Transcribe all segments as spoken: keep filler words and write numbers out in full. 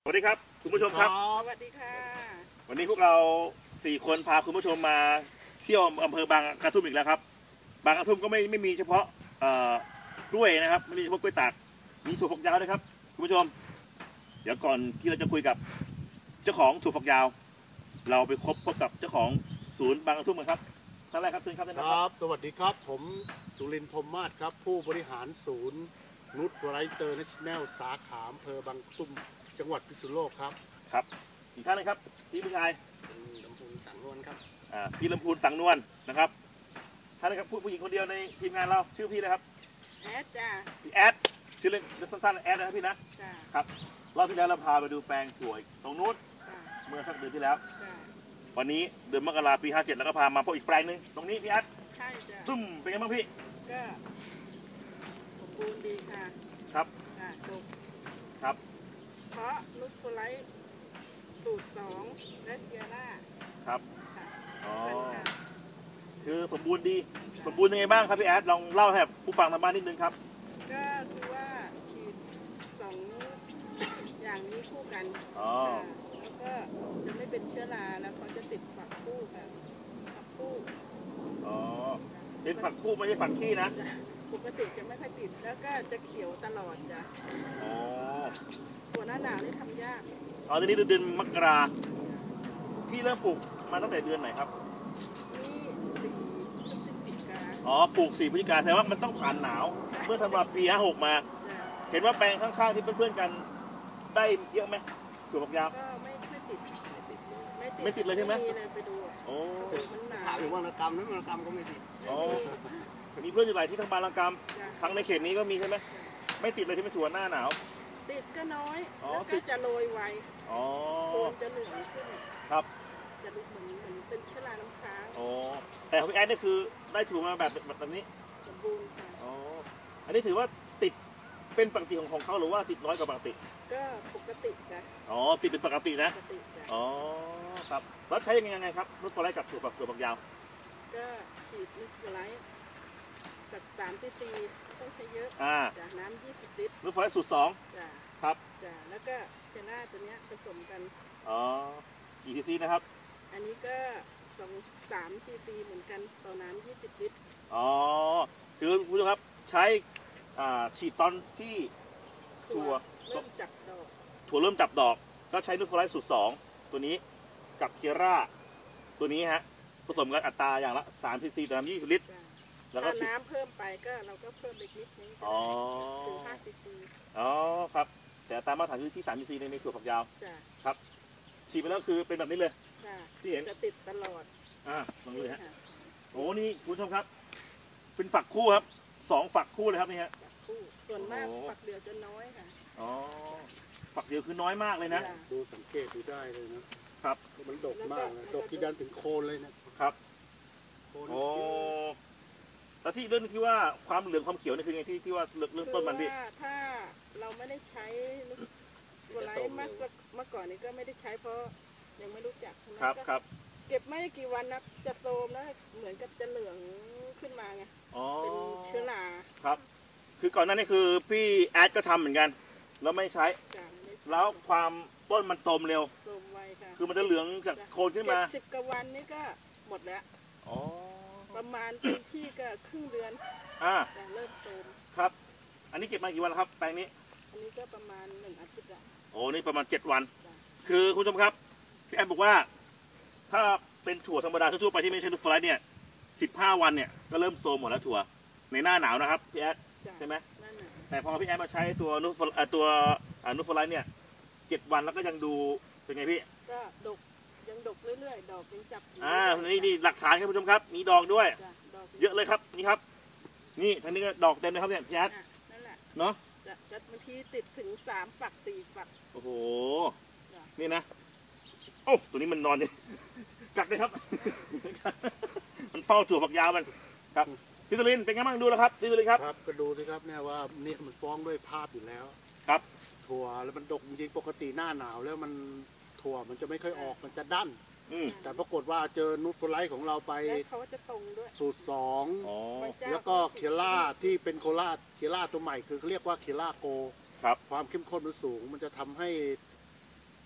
สวัสดีครับคุณผู้ชมครับสวัสดีค่ะวันนี้พวกเราสี่คนพาคุณผู้ชมมาเที่ยวอำเภอบางกระทุ่มอีกแล้วครับบางกระทุ่มก็ไม่ไม่มีเฉพาะกล้วยนะครับไม่มีเฉพาะกล้วยตากมีถั่วฝักยาวด้วยครับคุณผู้ชมเดี๋ยวก่อนที่เราจะคุยกับเจ้าของถั่วฝักยาวเราไปพบพบกับเจ้าของศูนย์บางกระทุ่มกันครับท่านแรกครับเชิญครับท่านครับสวัสดีครับผมสุรินทร์พรหมมาศครับผู้บริหารศูนย์นุชไรเตอร์เนชั่นแนลสาขาอำเภอบางกระทุ่มจังหวัดพิษณุโลกครับครับอีกท่านนึงครับพี่ผู้ชายลำพูนสังนวลครับอ่าพี่ลำพูนสังนวลนะครับท่านนึงครับผู้หญิงคนเดียวในทีมงานเราชื่อพี่นะครับแอดจ้าพี่แอดชื่อเล่นสั้นๆแอดนะครับพี่นะครับรอบที่แล้วเราพาไปดูแปลงถั่วตรงนู้นเมื่อสักเดือนที่แล้ววันนี้เดือนมกราปีห้าเจ็ดแล้วก็พามาพบอีกแปลงหนึ่งตรงนี้พี่แอดใช่จ้าตุ้มเป็นไงบ้างพี่ก็สมบูรณ์ดีค่ะครับค่ะถูกครับเพราะนุชไลท์สูตรสองและเทียร่าครับอ๋อคือสมบูรณ์ดีสมบูรณ์ยังไงบ้างครับพี่แอดลองเล่าให้ผู้ฟังทางบ้านนิดนึงครับก็คือว่าฉีดสองอย่างนี้คู่กันอ๋อแล้วก็จะไม่เป็นเชื้อราแล้วเขาจะติดฝักคู่ค่ะฝักคู่อ๋อเป็นฝักคู่ไม่ใช่ฝักขี้นะปกติจะไม่ค่อยติดแล้วก็จะเขียวตลอดจ้ะอ๋อตัวหน้าหนาวนี่ทำยากอ๋อตอนนี้เดือนมกราพี่เริ่มปลูกมาตั้งแต่เดือนไหนครับนี่สี่พฤศจิกาอ๋อปลูกสี่พฤศจิกาแสดงว่ามันต้องผ่านหนาวเมื่อธันวาปีห้าหกมาเห็นว่าแปลงข้างๆที่เพื่อนๆกันได้เยอะไหมถั่วฝักยาวก็ไม่ไม่ติดไม่ติดเลยใช่ไหมไปดูโอ้ถามถึงวรรณกรรมนั้นวรรณกรรมก็ไม่ติดอ๋อมีเพื่อนอยู่หลายที่ทางบางระกำทั้งในเขตนี้ก็มีใช่ไหมไม่ติดเลยที่ไม่ถั่วหน้าหนาวติดก็น้อยแล้วก็จะโรยไวโคนจะเหลืองขึ้นครับจะดูเหมือนเหมือนเป็นเชื้อราน้ำค้างอ๋อแต่ของพี่แอดนี่คือได้ถั่วมาแบบแบบนี้สมบูรณ์ค่ะอ๋ออันนี้ถือว่าติดเป็นปกติของของเขาหรือว่าติดน้อยกว่าปกติก็ปกติจ้ะอ๋อติดเป็นปกตินะปกติจ้ะอ๋อครับแล้วใช้ยังไงยังไงครับนุชไลท์กับถั่วฝักถั่วฝักยาวก็ฉีดนุชไลท์จากสามซีซีต้องใช้เยอะจากน้ำยี่สิบลิตรนุชไลท์สูตรสองจ้ะครับจ้ะแล้วก็เทน่าตัวเนี้ยผสมกันอ๋อกี่ซีซีนะครับอันนี้ก็สองสามซีซีเหมือนกันต่อน้ำยี่สิบลิตรอ๋อคือคุณผู้ชมครับใช้ฉีดตอนที่ถั่วเริ่มจับดอกถั่วเริ่มจับดอกก็ใช้นุชไลท์สูตรสองตัวนี้กับเคียร่าตัวนี้ฮะผสมกันอัตราอย่างละสามซีซีต่อน้ำยี่สิบลิตรแล้วก็น้ำเพิ่มไปก็เราก็เพิ่มอีกนิดนึงถึงห้าซีซีอ๋อครับแต่ตามมาตรฐานคือที่สามซีซีในถั่วฝักยาวครับฉีดไปแล้วคือเป็นแบบนี้เลยที่เห็นจะติดตลอดอ่าลองดูฮะโอ้นี่คุณผู้ชมครับเป็นฝักคู่ครับสองฝักคู่เลยครับนี่ฮะคู่ส่วนมากฝักเดียวจะน้อยค่ะอ๋อฝักเดียวคือน้อยมากเลยนะดูสังเกตดูได้เลยนะครับมันดกมากนะดกที่ดันถึงโคนเลยนะครับโอ้แล้วที่เรื่องที่ว่าความเหลืองความเขียวนี่คือไงที่ที่ว่าเรื่องต้นมันพี่ถ้าเราไม่ได้ใช้ตัวไลท์มาเมื่อก่อนนี้ก็ไม่ได้ใช้เพราะยังไม่รู้จักครับครับเก็บไม่ได้กี่วันนะจะโทรมแล้วเหมือนกับจะเหลืองขึ้นมาไงเป็นเชื้อราครับคือก่อนหน้านี้คือพี่แอดก็ทำเหมือนกันแล้วไม่ใช้แล้วความต้นมันโทรมเร็วโทรมไวค่ะคือมันจะเหลืองจากโคนขึ้นมาสิบกว่าวันนี้ก็หมดแล้วอ๋อประมาณเป็นที่ก็ครึ่งเดือนอ่าเริ่มโทรมครับอันนี้เก็บมากี่วันแล้วครับแปลงนี้อันนี้ก็ประมาณหนึ่งอาทิตย์ละโอ้นี่ประมาณเจ็ดวันคือคุณผู้ชมครับพี่แอดบอกว่าถ้าเป็นถั่วธรรมดาทั่วไปที่ไม่ใช่นุชไลท์เนี่ยสิบห้าวันเนี่ยก็เริ่มโทรมหมดแล้วถั่วในหน้าหนาวนะครับพี่แอดใช่ไหมแต่พอพี่แอดมาใช้ตัวนุชตัวนุชไลท์เนี่ยเจ็ดวันแล้วก็ยังดูเป็นไงพี่ก็ดกยังดกเรื่อยๆดอกยังจับอ่านี่นี่หลักฐานครับผู้ชมครับมีดอกด้วยเยอะเลยครับนี่ครับนี่ทางนี้ก็ดอกเต็มเลยครับเนี่ยพี่แอดนั่นแหละเนาะจะบางทีติดถึงสามฝักสี่ฝักโอ้โหนี่นะโอ้ตัวนี้มันนอนเนี่ยกัดเลยครับมันเฝ้าถั่วฝักยาวมันครับพี่สุรินเป็นไงบ้างดูแล้วครับพี่สุรินครับครับก็ดูสิครับเนี่ยว่าเนี่ยมันฟ้องด้วยภาพอยู่แล้วครับถั่วแล้วมันดกจริงปกติหน้าหนาวแล้วมันถั่วมันจะไม่ค่อยออกมันจะดั้นแต่ปรากฏว่าเจอนุชไลท์ของเราไปเขาจะตรงด้วยสูตรสองแล้วก็เคียร่าที่เป็นโคราชเคียร่าตัวใหม่คือเรียกว่าเคียร่าโกความเข้มข้นมันสูงมันจะทำให้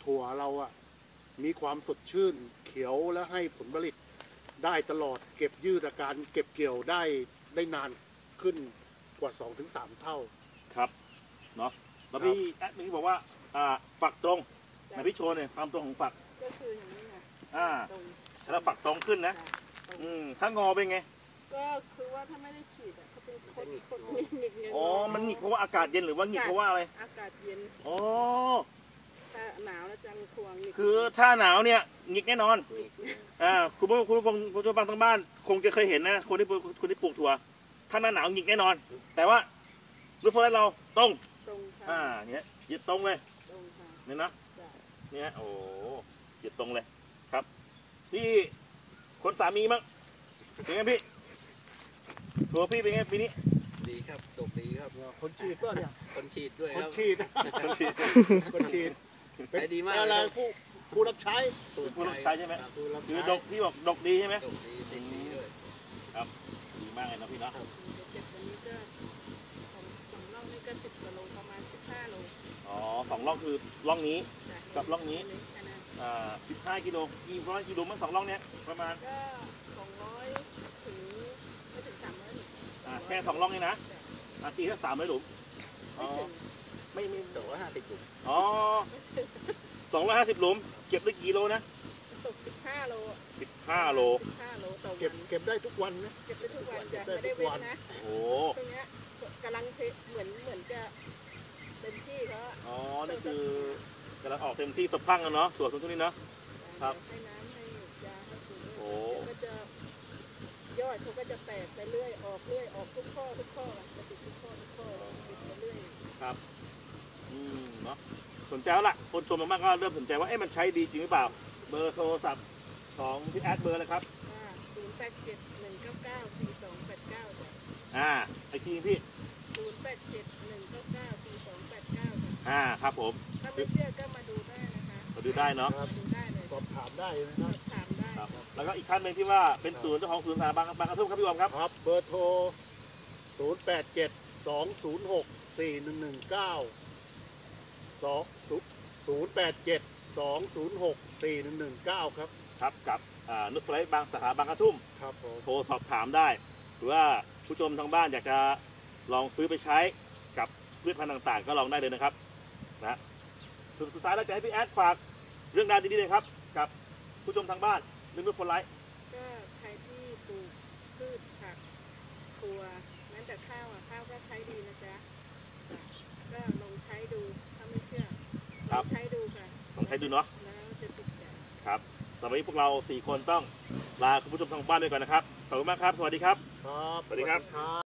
ถั่วเราอะมีความสดชื่นเขียวและให้ผลผลิตได้ตลอดเก็บยืดอาการเก็บเกี่ยวได้ได้นานขึ้นกว่า สองถึงสาม เท่าครับเนาะแล้วพี่แอดเมื่อกี้บอกว่าอ่าฝักตรงไหนพี่โชว์หน่อยความตรงของฝักก็คืออย่างนี้ค่ะอ่าตรงแล้วฝักตรงขึ้นนะค่ะตรงอืมถ้างอเป็นไงก็คือว่าถ้าไม่ได้ฉีดอ่ะเขาเป็นคนคนหงิกหงิกเงี้ยอ๋อมันหงิกเพราะว่าอากาศเย็นหรือว่าหงิกเพราะว่าอะไรอากาศเย็นอ๋อถ้าหนาวแล้วจะมีควงหงิกคือถ้าหนาวเนี่ยหงิกแน่นอนอ่าคุณผู้คุณผู้ฟังคุณผู้ฟังทางบ้านคงจะเคยเห็นนะคนที่คนที่ปลูกถั่วถ้าหน้าหนาวหงิกแน่นอน แต่ว่ารูปโฟล์เราตรงตรงค่ะอ่าเนี่ยหยิบตรงเลยตรงค่ะเนี่ยนะจ้ะเนี่ยโอ้หยิบตรงเลยครับพี่คนสามีมั้งเป็นไงพี่ตัวพี่เป็นไงปีนี้ดีครับดกดีครับคนฉีดก็เนี่ยคนฉีดด้วยคนครับฉีดคนฉีดคนฉีดขายดีมากอะไรเลยครับผู้ผู้รับใช้ผู้รับใช้ใช่ไหมผู้รับคือใช้ดกพี่บอกดกดีใช่ไหมดกดีเด็กดีด้วยครับดีมากเลยนะพี่เนาะเก็บวันนี้ก็ของสองร่องนี่ก็สิบกว่าโลประมาณสิบห้าโลอ๋อสองร่องคือร่องนี้จ้ะกับร่องนี้แค่นั้นอ่าสิบห้ากิโลกี่ร้อยกิโลมันสองร่องเนี้ยประมาณก็สองร้อยถึงไม่ถึงสามร้อยหลุมอ่าแค่สองร่องนี่นะอ่าตีแค่สามร้อยหลุมอ๋อไม่ถึงไม่ไม่ดอกละห้าสิบหลุมอ๋อไม่ถึงสองร้อยห้าสิบหลุมเก็บได้กี่โลนะตกสิบห้าโลสิบห้าโลสิบห้าโลต่อวันเก็บเก็บได้ทุกวันนะเก็บได้ทุกวันจ้ะเก็ไม่บได้ได้ทุกเว้วันนนะโอ้โหตรงเนี้ยกำลังเทเหมือนเหมือนจะเต็มที่เขาอะอ๋อนี่คือกำลังออกเต็มที่สะพรั่งกันเนาะส่วนตรงนี้เนาะ ครับให้น้ำให้ยาให้ปุ๋ยโอ้เดี๋ยวก็จะยอดเขาก็จะแตกไปเรื่อยออกเรื่อยออกทุกข้อทุกข้อจะติดทุกข้อทุกข้อติดไปเรื่อยครับอืมเนาะสนใจแล้วล่ะคนชมมากๆก็เริ่มสนใจว่าเอ๊ะมันใช้ดีจริงหรือเปล่า เบอร์โทรศัพท์ของพี่แอดเบอร์เลยครับศูนย์แปดเจ็ดหนึ่งเก้าเก้าสี่สองแปดเก้าจ้ะอ่าไอทีพี่ศูนย์แปดเจ็ดหนึ่งเก้าเก้าสี่สองแปดเก้าจ้ะอ่าครับผมถ้าไม่เชื่อก็มาดูได้นะคะมาดูได้เนาะมาดูได้เลยสอบถามได้นะคสรัอบ บถามได้ครับแล้วก็อีกท่านหนึ่งที่ว่าเป็นศูนย์เจ้าของศูนย์สาบางบางกระทุ่มครับพี่บอมครับครับเบอร์โทร ศูนย์ แปด เจ็ด สอง ศูนย์ หก สี่ หนึ่ง หนึ่ง เก้า สอง ศูนย์ แปด เจ็ด สอง ศูนย์ หก สี่ หนึ่ง หนึ่ง เก้า ครับครับกับอ่านุชไฟบางสาขาบางกระทุ่มครับผมโทรสอบถามได้ หรือว่าผู้ชมทางบ้านอยากจะลองซื้อไปใช้กับพืชพันธุ์ต่างๆ ก็ลองได้เลยนะครับนะสุดสุดท้ายแล้วจะให้พี่แอดฝากเรื่องราวดีๆเลยครับ กับผู้ชมทางบ้านเรื่องนุชไฟไลท์ก็ใครที่ปลูกพืชผักถั่วแม้แต่ข้าวอ่ะข้าวก็ใช้ดีนะจ๊ะก็ลองใช้ดูถ้าไม่เชื่อลองใช้ดูค่ะลองใช้ดูเนาะแล้วจะติดใจครับต่อไปนี้พวกเราสี่คนต้องลาคุณผู้ชมทางบ้านไปก่อนนะครับขอบคุณมากครับ สวัสดีครับครับสวัสดีครับครับ